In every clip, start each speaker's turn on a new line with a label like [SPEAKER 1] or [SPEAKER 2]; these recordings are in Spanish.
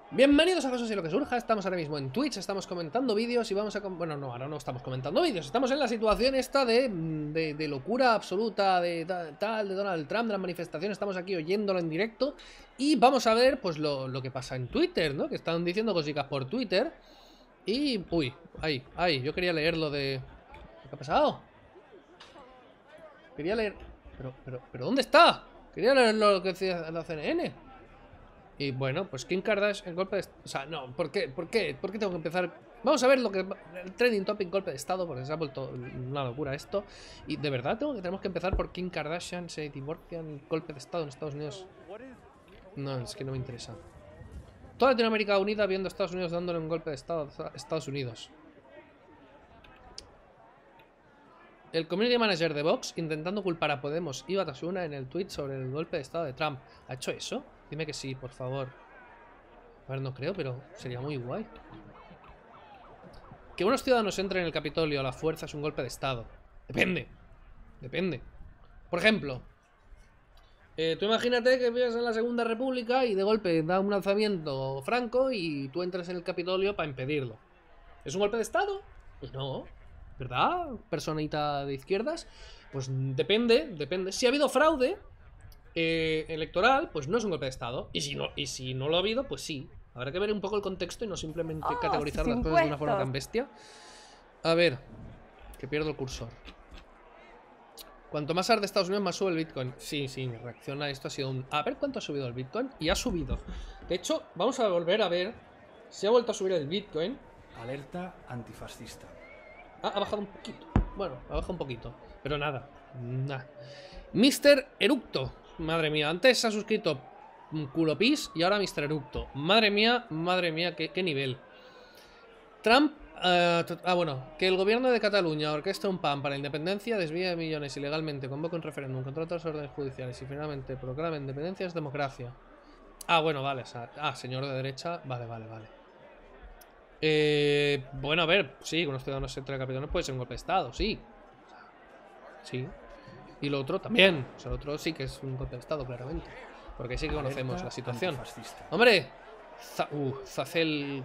[SPEAKER 1] Bienvenidos a Cosas y lo que surja. Estamos ahora mismo en Twitch, estamos comentando vídeos y vamos a... Bueno, no, ahora no estamos comentando vídeos. Estamos en la situación esta de locura absoluta, de tal, de Donald Trump, de las manifestaciones. Estamos aquí oyéndolo en directo y vamos a ver pues lo que pasa en Twitter, ¿no? Que están diciendo cositas por Twitter. Y... Uy, ahí, yo quería leer lo de... ¿Qué ha pasado? Quería leer... Pero ¿dónde está? Quería leer lo que decía la CNN. Y bueno, pues Kim Kardashian, el golpe de... O sea, no, ¿por qué? ¿Por qué tengo que empezar? Vamos a ver lo que... El trending topic golpe de estado, porque se ha vuelto una locura esto. Y de verdad tenemos que empezar por Kim Kardashian, se divorcian, golpe de estado en Estados Unidos. No, es que no me interesa. Toda Latinoamérica unida viendo a Estados Unidos dándole un golpe de estado a Estados Unidos. El community manager de Vox intentando culpar a Podemos y Batasuna en el tweet sobre el golpe de estado de Trump. ¿Ha hecho eso? Dime que sí, por favor. A ver, no creo, pero sería muy guay. Que unos ciudadanos entren en el Capitolio a la fuerza es un golpe de estado. Depende. Depende. Por ejemplo, tú imagínate que vives en la Segunda República y de golpe da un lanzamiento franco y tú entras en el Capitolio para impedirlo. ¿Es un golpe de estado? Pues no. ¿Verdad? Personita de izquierdas. Pues depende. Si ha habido fraude electoral, pues no es un golpe de estado. Y si no lo ha habido, pues sí. Habrá que ver un poco el contexto y no simplemente categorizar las cosas de una forma tan bestia. A ver, que pierdo el cursor. Cuanto más arde Estados Unidos, más sube el Bitcoin. Sí, reacciona a esto. Ha sido un... A ver cuánto ha subido el Bitcoin. Y ha subido. De hecho, vamos a volver a ver si ha vuelto a subir el Bitcoin.
[SPEAKER 2] Alerta antifascista.
[SPEAKER 1] Ha bajado un poquito. Bueno, ha bajado un poquito. Pero nada. Mr. Eructo. Madre mía, antes se ha suscrito Culopis y ahora Mr. Eructo. Madre mía, qué nivel. Trump... bueno, que el gobierno de Cataluña orquesta un plan para la independencia, desvía millones ilegalmente, convoca un referéndum, controla todas las órdenes judiciales y finalmente proclama independencia es democracia. Bueno, vale, o sea, señor de derecha, vale. Bueno, a ver, sí, que unos ciudadanos entran al Capitolio puede ser un golpe de estado, sí. Sí. Y lo otro también. O sea, lo otro sí que es un golpe de estado, claramente. Porque sí que conocemos la situación. ¡Hombre! Zacel...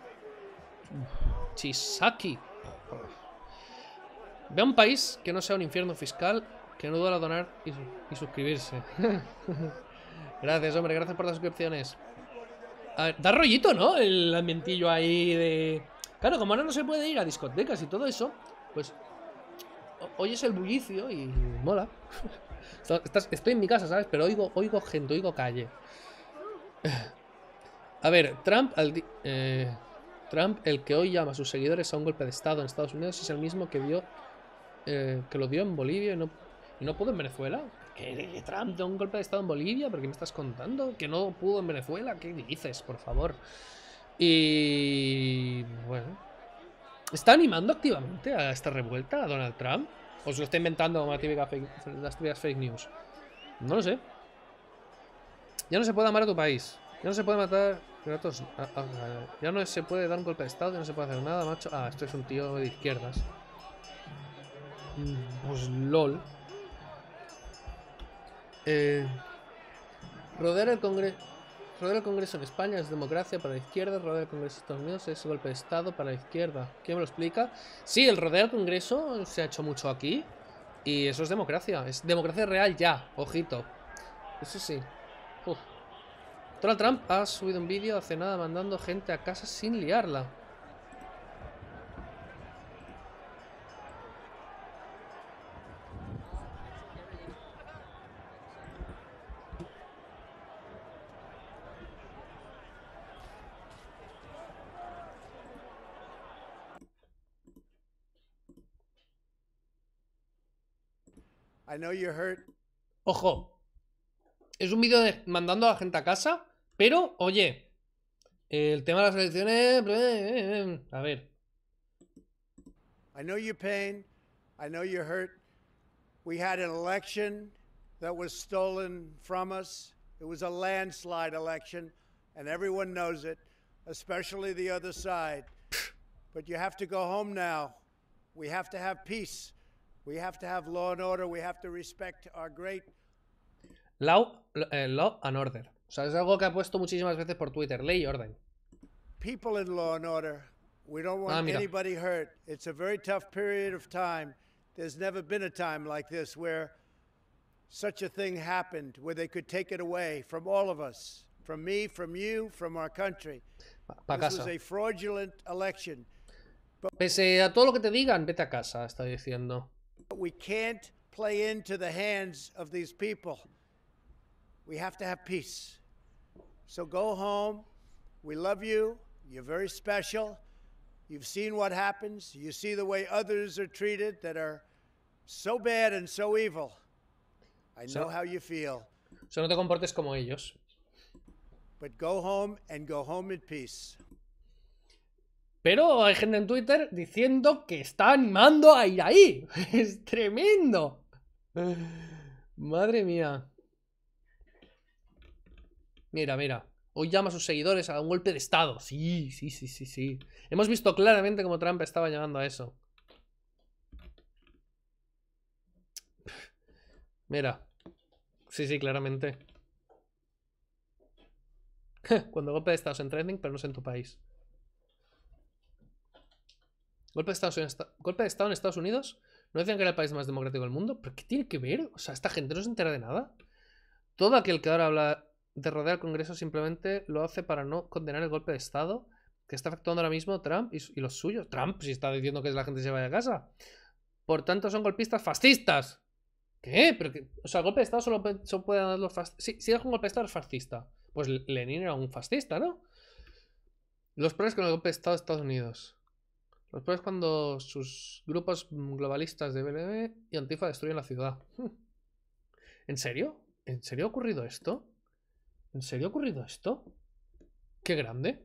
[SPEAKER 1] Chisaki. Ve a un país que no sea un infierno fiscal, que no duela donar y suscribirse. Gracias, hombre, gracias por las suscripciones. A ver, da rollito, ¿no? El ambientillo ahí de... Claro, como ahora no se puede ir a discotecas y todo eso, pues oyes el bullicio y mola. Estoy en mi casa, ¿sabes? Pero oigo gente, oigo calle. A ver, Trump, el que hoy llama a sus seguidores a un golpe de estado en Estados Unidos, es el mismo que lo dio en Bolivia y no pudo en Venezuela. ¿Que Trump dio un golpe de estado en Bolivia? ¿Pero qué me estás contando? ¿Que no pudo en Venezuela? ¿Qué dices, por favor? Y... bueno... ¿Está animando activamente a esta revuelta a Donald Trump? ¿O se lo está inventando como las típicas fake news? No lo sé. Ya no se puede amar a tu país. Ya no se puede matar gatos. Ya no se puede dar un golpe de estado. Ya no se puede hacer nada, macho. Esto es un tío de izquierdas. Pues lol. Rodear el Congreso en España es democracia para la izquierda. Rodear el Congreso en Estados Unidos es golpe de estado para la izquierda. ¿Quién me lo explica? Sí, el rodear el Congreso se ha hecho mucho aquí. Y eso es democracia. Es democracia real ya. Ojito. Eso sí. Uf. Donald Trump ha subido un vídeo hace nada mandando gente a casa sin liarla.
[SPEAKER 3] I know you're hurt.
[SPEAKER 1] Ojo. Es un vídeo mandando a la gente a casa. Pero, oye, el tema de las elecciones... A ver.
[SPEAKER 3] I know your pain. I know you're hurt. We had an election that was stolen from us. It was a landslide election, and everyone knows it, especially the other side. But you have to go home now. We have to have peace. We have to have law and order. We have to respect our great...
[SPEAKER 1] Law and order. O sea, es algo que ha puesto muchísimas veces por Twitter. Ley y orden.
[SPEAKER 3] people in law and order. We don't want
[SPEAKER 1] mira.
[SPEAKER 3] anybody hurt. It's a very tough period of time. There's never been a time like this where such a thing happened, where they could take it away from all of us, from me, from you, from our country.
[SPEAKER 1] Pa
[SPEAKER 3] This was
[SPEAKER 1] casa.
[SPEAKER 3] a fraudulent election.
[SPEAKER 1] Pese a todo lo que te digan, vete a casa, está diciendo.
[SPEAKER 3] But we can't play into the hands of these people. We have to have peace. So go home. We love you. You're very special. You've seen what happens. You see the way others are treated that are so bad and so evil. I know how you feel.
[SPEAKER 1] O sea, no te comportes como ellos.
[SPEAKER 3] But go home and go home in peace.
[SPEAKER 1] Pero hay gente en Twitter diciendo que está animando a ir ahí. Es tremendo. Madre mía. Mira, mira. Hoy llama a sus seguidores a un golpe de estado. Sí, sí, sí, sí, sí. Hemos visto claramente cómo Trump estaba llamando a eso. Mira. Sí, sí, claramente. Cuando golpe de estado es en trending, pero no es en tu país. Golpe de estado en Estados Unidos. ¿No decían que era el país más democrático del mundo? ¿Pero qué tiene que ver? O sea, esta gente no se entera de nada. Todo aquel que ahora habla de rodear al Congreso simplemente lo hace para no condenar el golpe de estado que está efectuando ahora mismo Trump y los suyos. Trump, si está diciendo que la gente se vaya a casa. Por tanto, son golpistas fascistas. ¿Qué? ¿Pero qué? O sea, el golpe de estado solo pueden dar los fascistas. Si es un golpe de estado, es fascista. Pues Lenin era un fascista, ¿no? Los problemas con el golpe de estado de Estados Unidos. Los problemas cuando sus grupos globalistas de BLM y Antifa destruyen la ciudad. ¿En serio? ¿En serio ha ocurrido esto? ¿En serio ha ocurrido esto? ¡Qué grande!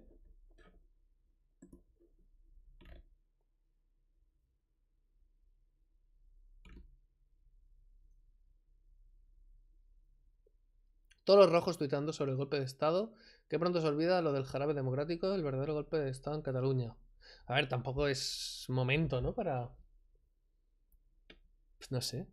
[SPEAKER 1] Todos los rojos tuitando sobre el golpe de estado, que pronto se olvida lo del jarabe democrático, el verdadero golpe de estado en Cataluña. A ver, tampoco es momento, ¿no? Para... Pues no sé.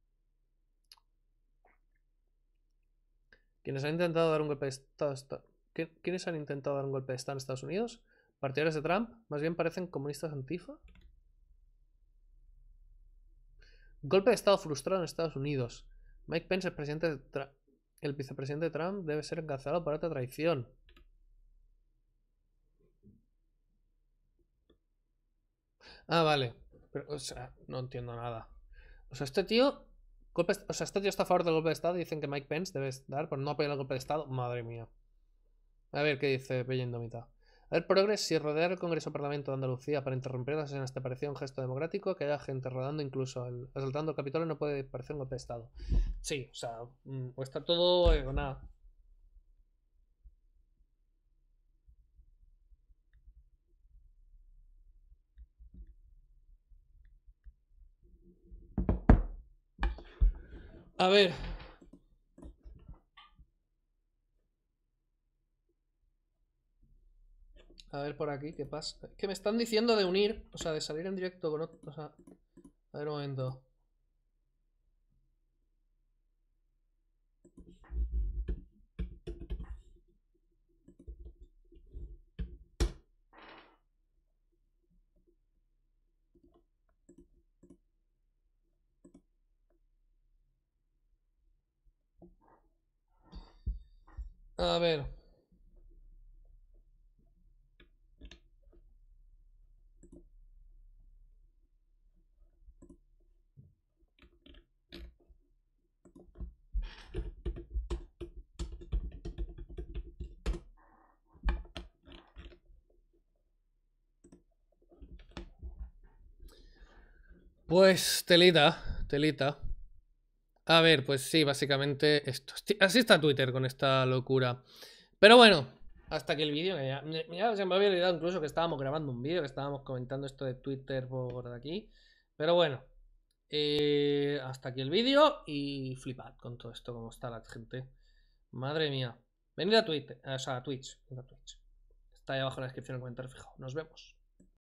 [SPEAKER 1] ¿Quiénes han intentado dar un golpe de estado? ¿Quiénes han intentado dar un golpe de estado en Estados Unidos? ¿Partidarios de Trump? Más bien parecen comunistas antifa. Golpe de estado frustrado en Estados Unidos. Mike Pence, el vicepresidente de Trump, debe ser encarcelado por alta traición. Ah, vale. Pero, o sea, no entiendo nada. O sea, este tío... este tío está a favor del golpe de estado y dicen que Mike Pence debe dar por no apoyar el golpe de estado. Madre mía. A ver qué dice Bella Indómita. A ver, Progress, si rodear el Congreso Parlamento de Andalucía para interrumpir las sesiones te parecía un gesto democrático, que haya gente rodando incluso asaltando el Capitolio no puede parecer un golpe de estado. Sí, o sea, o está todo o nada. A ver. A ver por aquí, ¿qué pasa? Es que me están diciendo de unir, o sea, de salir en directo con otro, o sea... A ver un momento. A ver. Pues telita, telita. A ver, pues sí, básicamente esto. Así está Twitter con esta locura. Pero bueno, hasta que el vídeo, ya se me había olvidado incluso que estábamos grabando un vídeo, que estábamos comentando esto de Twitter por aquí. Pero bueno, hasta aquí el vídeo y flipad con todo esto, cómo está la gente. Madre mía. Venid a Twitter, o sea, a Twitch. Está ahí abajo en la descripción, en el comentario fijo. Nos vemos.